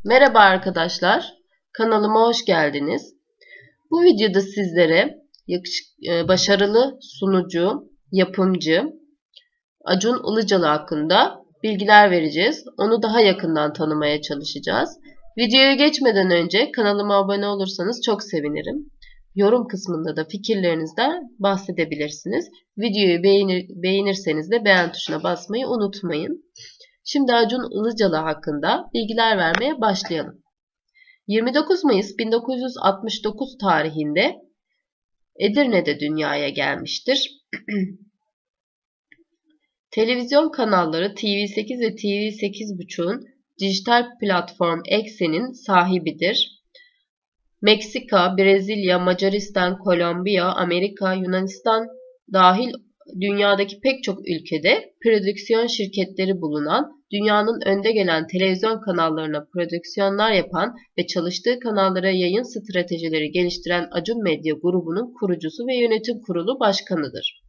Merhaba arkadaşlar, kanalıma hoş geldiniz. Bu videoda sizlere başarılı sunucu, yapımcı Acun Ilıcalı hakkında bilgiler vereceğiz. Onu daha yakından tanımaya çalışacağız. Videoya geçmeden önce kanalıma abone olursanız çok sevinirim. Yorum kısmında da fikirlerinizden bahsedebilirsiniz. Videoyu beğenirseniz de beğen tuşuna basmayı unutmayın. Şimdi Acun Ilıcalı hakkında bilgiler vermeye başlayalım. 29 Mayıs 1969 tarihinde Edirne'de dünyaya gelmiştir. Televizyon kanalları TV8 ve TV8.5'un dijital platform Exe'nin sahibidir. Meksika, Brezilya, Macaristan, Kolombiya, Amerika, Yunanistan dahil dünyadaki pek çok ülkede prodüksiyon şirketleri bulunan, dünyanın önde gelen televizyon kanallarına prodüksiyonlar yapan ve çalıştığı kanallara yayın stratejileri geliştiren Acun Medya grubunun kurucusu ve yönetim kurulu başkanıdır.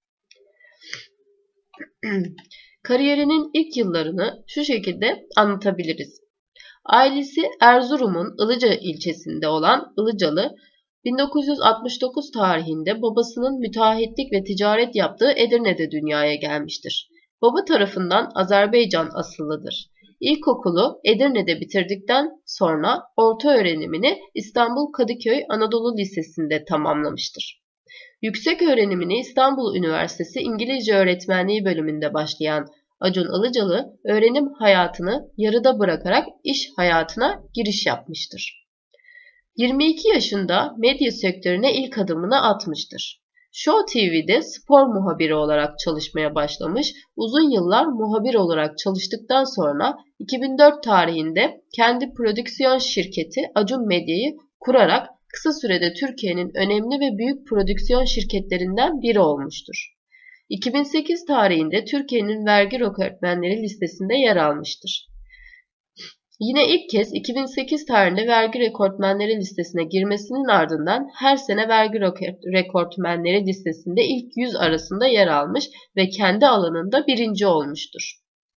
Kariyerinin ilk yıllarını şu şekilde anlatabiliriz. Ailesi Erzurum'un Ilıca ilçesinde olan Ilıcalı, 1969 tarihinde babasının müteahhitlik ve ticaret yaptığı Edirne'de dünyaya gelmiştir. Baba tarafından Azerbaycan asıllıdır. İlkokulu Edirne'de bitirdikten sonra orta öğrenimini İstanbul Kadıköy Anadolu Lisesi'nde tamamlamıştır. Yüksek öğrenimini İstanbul Üniversitesi İngilizce Öğretmenliği bölümünde başlayan Acun Ilıcalı, öğrenim hayatını yarıda bırakarak iş hayatına giriş yapmıştır. 22 yaşında medya sektörüne ilk adımını atmıştır. Show TV'de spor muhabiri olarak çalışmaya başlamış, uzun yıllar muhabir olarak çalıştıktan sonra 2004 tarihinde kendi prodüksiyon şirketi Acun Medya'yı kurarak kısa sürede Türkiye'nin önemli ve büyük prodüksiyon şirketlerinden biri olmuştur. 2008 tarihinde Türkiye'nin vergi rekortmenleri listesinde yer almıştır. Yine ilk kez 2008 tarihinde vergi rekortmenleri listesine girmesinin ardından her sene vergi rekortmenleri listesinde ilk 100 arasında yer almış ve kendi alanında birinci olmuştur.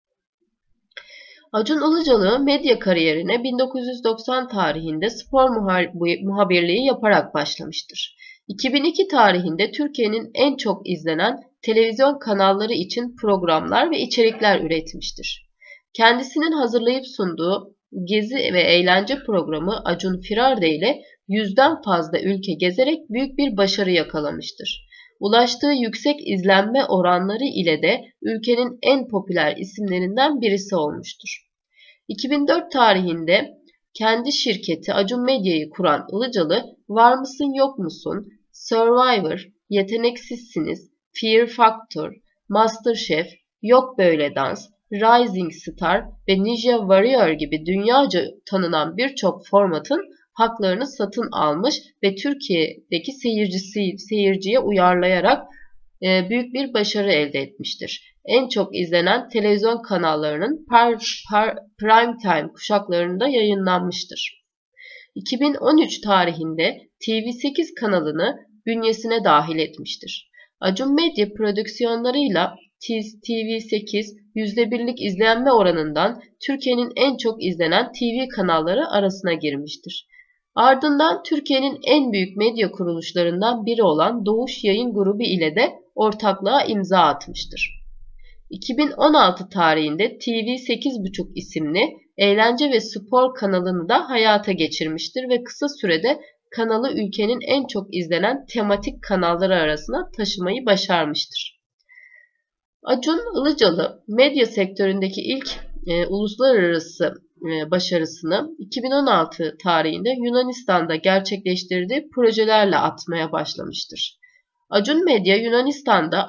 Acun Ilıcalı medya kariyerine 1990 tarihinde spor muhabirliği yaparak başlamıştır. 2002 tarihinde Türkiye'nin en çok izlenen televizyon kanalları için programlar ve içerikler üretmiştir. Kendisinin hazırlayıp sunduğu gezi ve eğlence programı Acun Firarda ile 100'den fazla ülke gezerek büyük bir başarı yakalamıştır. Ulaştığı yüksek izlenme oranları ile de ülkenin en popüler isimlerinden birisi olmuştur. 2004 tarihinde kendi şirketi Acun Medya'yı kuran Ilıcalı, Var mısın yok musun, Survivor, Yeteneksizsiniz, Fear Factor, MasterChef, Yok Böyle Dans, Rising Star ve Ninja Warrior gibi dünyaca tanınan birçok formatın haklarını satın almış ve Türkiye'deki seyirciye uyarlayarak büyük bir başarı elde etmiştir. En çok izlenen televizyon kanallarının prime time kuşaklarında yayınlanmıştır. 2013 tarihinde TV8 kanalını bünyesine dahil etmiştir. Acun Medya prodüksiyonlarıyla TV8 %1'lik izlenme oranından Türkiye'nin en çok izlenen TV kanalları arasına girmiştir. Ardından Türkiye'nin en büyük medya kuruluşlarından biri olan Doğuş Yayın Grubu ile de ortaklığa imza atmıştır. 2016 tarihinde TV8.5 isimli eğlence ve spor kanalını da hayata geçirmiştir ve kısa sürede kanalı ülkenin en çok izlenen tematik kanalları arasına taşımayı başarmıştır. Acun Ilıcalı medya sektöründeki ilk uluslararası başarısını 2016 tarihinde Yunanistan'da gerçekleştirdiği projelerle atmaya başlamıştır. Acun Medya Yunanistan'da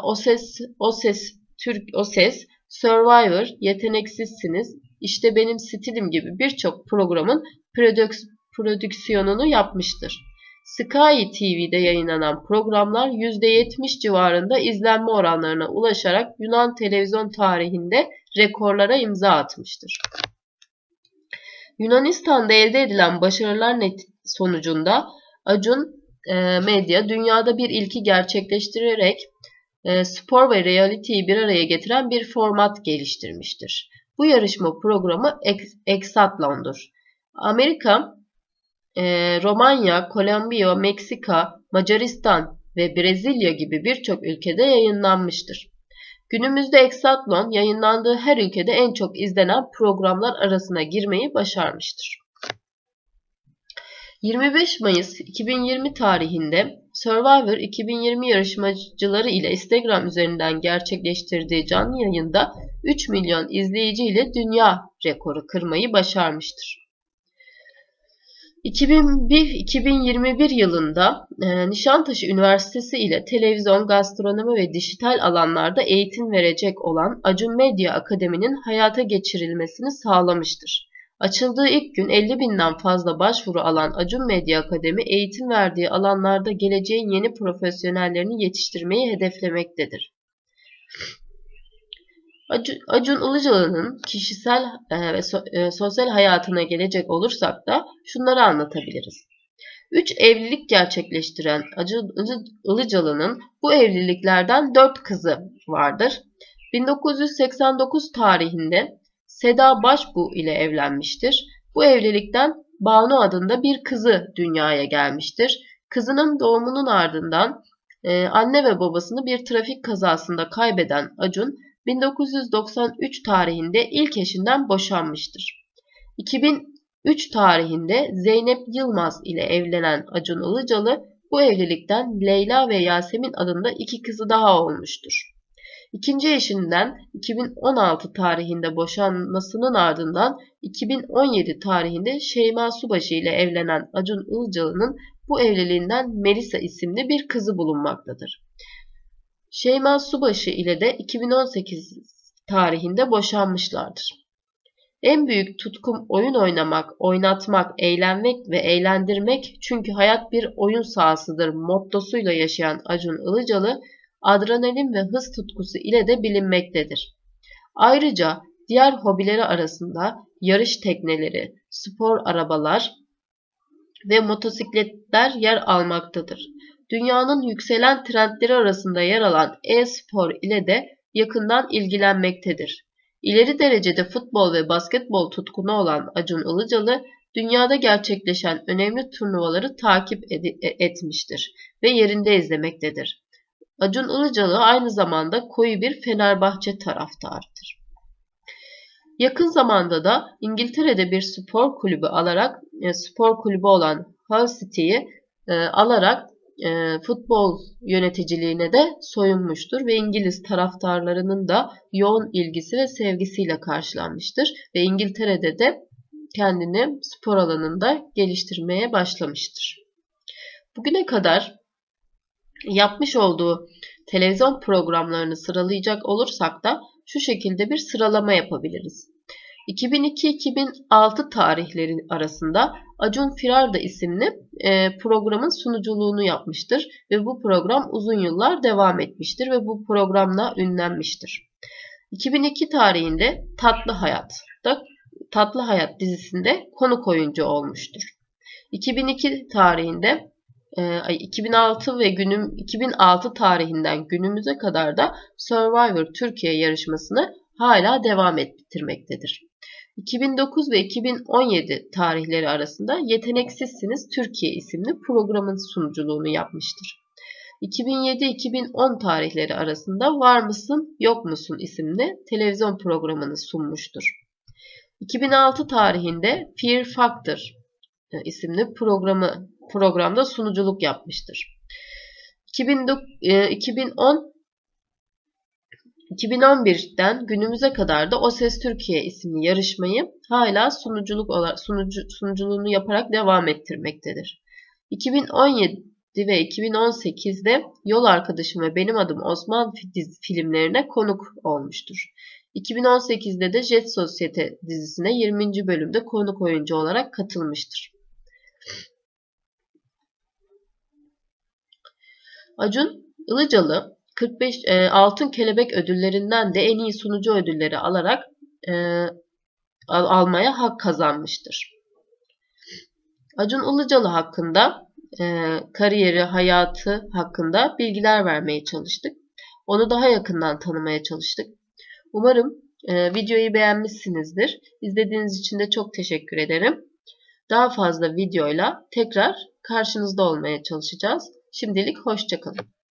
O Ses, Survivor, Yeteneksizsiniz, İşte Benim Stilim gibi birçok programın prodüksiyonunu yapmıştır. Sky TV'de yayınlanan programlar %70 civarında izlenme oranlarına ulaşarak Yunan televizyon tarihinde rekorlara imza atmıştır. Yunanistan'da elde edilen başarılar sonucunda Acun Medya dünyada bir ilki gerçekleştirerek spor ve reality'yi bir araya getiren bir format geliştirmiştir. Bu yarışma programı Exatlon'dur. Amerika, Romanya, Kolombiya, Meksika, Macaristan ve Brezilya gibi birçok ülkede yayınlanmıştır. Günümüzde Exatlon yayınlandığı her ülkede en çok izlenen programlar arasına girmeyi başarmıştır. 25 Mayıs 2020 tarihinde Survivor 2020 yarışmacıları ile Instagram üzerinden gerçekleştirdiği canlı yayında 3 milyon izleyici ile dünya rekoru kırmayı başarmıştır. 2021 yılında Nişantaşı Üniversitesi ile televizyon, gastronomi ve dijital alanlarda eğitim verecek olan Acun Medya Akademi'nin hayata geçirilmesini sağlamıştır. Açıldığı ilk gün 50.000'den fazla başvuru alan Acun Medya Akademi, eğitim verdiği alanlarda geleceğin yeni profesyonellerini yetiştirmeyi hedeflemektedir. Acun Ilıcalı'nın kişisel ve sosyal hayatına gelecek olursak da şunları anlatabiliriz. 3 evlilik gerçekleştiren Acun Ilıcalı'nın bu evliliklerden 4 kızı vardır. 1989 tarihinde Seda Başbuğ ile evlenmiştir. Bu evlilikten Banu adında bir kızı dünyaya gelmiştir. Kızının doğumunun ardından anne ve babasını bir trafik kazasında kaybeden Acun, 1993 tarihinde ilk eşinden boşanmıştır. 2003 tarihinde Zeynep Yılmaz ile evlenen Acun Ilıcalı, bu evlilikten Leyla ve Yasemin adında 2 kızı daha olmuştur. İkinci eşinden 2016 tarihinde boşanmasının ardından 2017 tarihinde Şeyma Subaşı ile evlenen Acun Ilıcalı'nın bu evliliğinden Melisa isimli bir kızı bulunmaktadır. Şeyma Subaşı ile de 2018 tarihinde boşanmışlardır. En büyük tutkum oyun oynamak, oynatmak, eğlenmek ve eğlendirmek, çünkü hayat bir oyun sahasıdır mottosuyla yaşayan Acun Ilıcalı, adrenalin ve hız tutkusu ile de bilinmektedir. Ayrıca diğer hobileri arasında yarış tekneleri, spor arabalar ve motosikletler yer almaktadır. Dünyanın yükselen trendleri arasında yer alan e-spor ile de yakından ilgilenmektedir. İleri derecede futbol ve basketbol tutkunu olan Acun Ilıcalı, dünyada gerçekleşen önemli turnuvaları takip etmiştir ve yerinde izlemektedir. Acun Ilıcalı aynı zamanda koyu bir Fenerbahçe taraftarıdır. Yakın zamanda da İngiltere'de bir spor kulübü olan Hull City'yi alarak futbol yöneticiliğine de soyunmuştur ve İngiliz taraftarlarının da yoğun ilgisi ve sevgisiyle karşılanmıştır ve İngiltere'de de kendini spor alanında geliştirmeye başlamıştır. Bugüne kadar yapmış olduğu televizyon programlarını sıralayacak olursak da şu şekilde bir sıralama yapabiliriz. 2002-2006 tarihleri arasında Acun Firarda isimli programın sunuculuğunu yapmıştır ve bu program uzun yıllar devam etmiştir ve bu programla ünlenmiştir. 2002 tarihinde Tatlı Hayat dizisinde konuk oyuncu olmuştur. 2002 tarihinde 2006 tarihinden günümüze kadar da Survivor Türkiye yarışmasını hala devam ettirmektedir. 2009 ve 2017 tarihleri arasında Yeteneksizsiniz Türkiye isimli programın sunuculuğunu yapmıştır. 2007-2010 tarihleri arasında Var mısın Yok musun isimli televizyon programını sunmuştur. 2006 tarihinde Fear Factor isimli programda sunuculuk yapmıştır. 2011'den günümüze kadar da O Ses Türkiye isimli yarışmayı hala sunuculuğunu yaparak devam ettirmektedir. 2017 ve 2018'de Yol Arkadaşım ve Benim Adım Osman filmlerine konuk olmuştur. 2018'de de Jet Sosyete dizisine 20. bölümde konuk oyuncu olarak katılmıştır. Acun Ilıcalı 45 Altın Kelebek ödüllerinden de en iyi sunucu ödülleri alarak almaya hak kazanmıştır. Acun Ilıcalı hakkında kariyeri, hayatı hakkında bilgiler vermeye çalıştık. Onu daha yakından tanımaya çalıştık. Umarım videoyu beğenmişsinizdir. İzlediğiniz için de çok teşekkür ederim. daha fazla videoyla tekrar karşınızda olmaya çalışacağız. Şimdilik hoşça kalın.